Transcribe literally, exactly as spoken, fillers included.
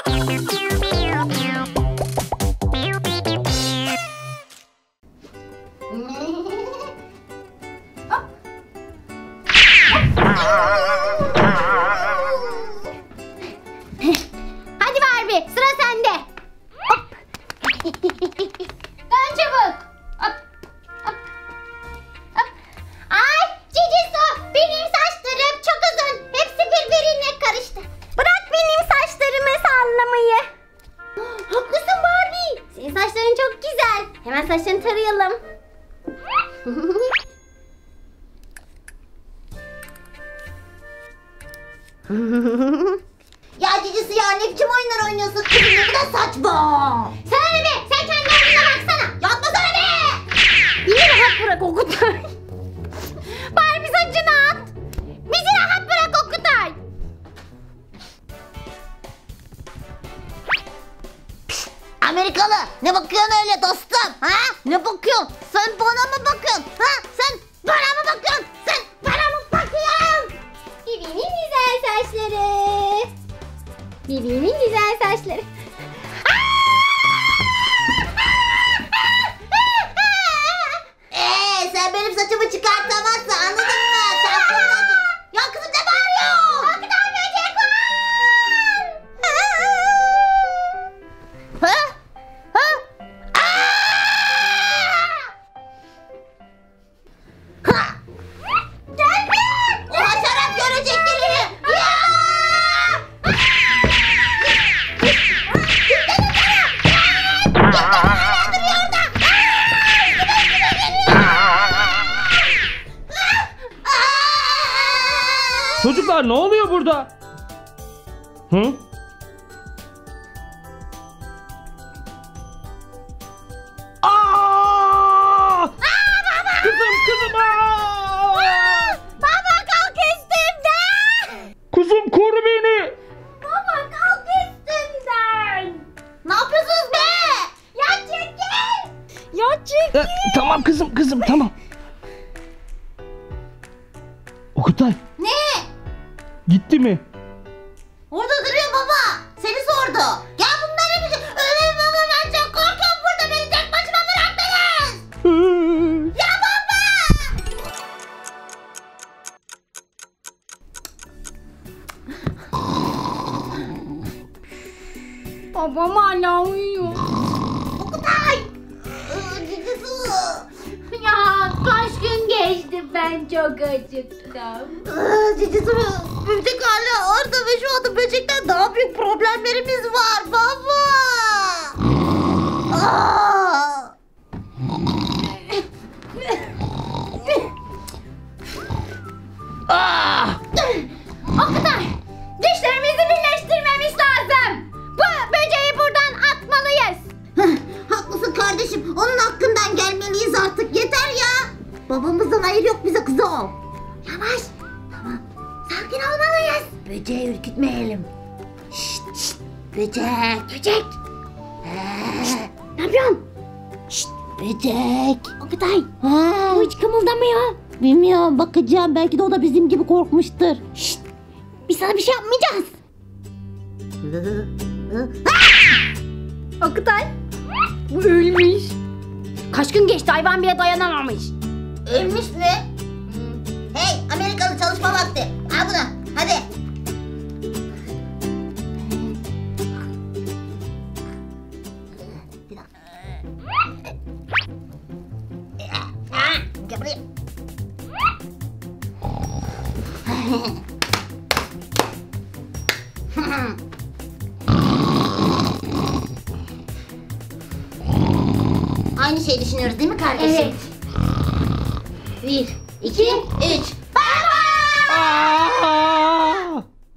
Hadi Barbie, sıra sende. Hop. Dön çabuk. Hop. Hop. Hop. Ay Cici Su, benim saçlarım çok uzun. Hepsi birbirine karıştı. Bırak benim saçlarımı sallamayı. Haklısın Barbie. Senin saçların çok güzel. Hemen saçlarını tarayalım. Ya Cicisi ya, ne biçim oyunlar oynuyorsun kızım, ne kadar saçma. Sana ne be? Sen kendi oyununa baksana. Yapma sana be. Bizi rahat bırak Okutay. Barbie saçını at. Bizi rahat bırak Okutay. Amerikalı, ne bakıyorsun öyle dostum? Ha? Ne bakıyorsun? Sen bana mı bakıyorsun? Ha? Sen bana mı bakıyorsun? Sen bana mı bakıyorsun? Bibi'nin güzel saçları. Bibi'nin güzel saçları. Eee sen benim saçımı çıkartamazsın, anladın mı? Sen fırlatın. Ya kızım ne bağırıyorsun? Okutay böcek var. Ha? Ha? Aa! Ha! Gelme. O haşerat görecek gününü. Ya! Çocuklar ne oluyor burada? Hı? Aa! Kızım kızım aa! Baba kalk üstümden. Kızım koru beni. Baba kalk üstümden. Ne yapıyorsunuz be? Ya çekil. Ya çekil. E, tamam kızım kızım tamam. Okutay Ne? gitti mi? Orada duruyor baba. Seni sordu. Ya bunlar ne biçim? Öyle baba, ben çok korkuyorum burada. Beni tek başıma bıraktınız. Ya baba! Babam hala uyuyor. Okutay! Cici Su! Ya kaç gün geçti, ben çok acıktım. Cici Su! Böcek hala orada ve şu anda böcekten daha büyük problemlerimiz var baba! Aa! Ah! Okutay, dişlerimizi birleştirmemiz lazım. Bu böceği buradan atmalıyız. Haklısın kardeşim. Onun hakkından gelmeliyiz artık. Yeter ya. Babamızdan hayır yok bize kızım. Yavaş. Tamam. Sakin olmalıyız. Böceği ürkütmeyelim. Şşt şşt. Böcek. Böcek. Ee, Ne yapıyorsun? şşt. Böcek. Okutay, Ha. bu hiç kımıldamıyor. Bilmiyorum. Bakacağım. Belki de o da bizim gibi korkmuştur. Şşt. Biz sana bir şey yapmayacağız. Okutay, bu ölmüş. Kaç gün geçti, hayvan bile dayanamamış. Ölmüş mü? Hey Amerikalı, çalışma vakti. Al bunu. Hadi. Gel buraya. Aynı şeyi düşünüyoruz değil mi kardeşim? Evet. Bir, iki, üç. Baba! Aa!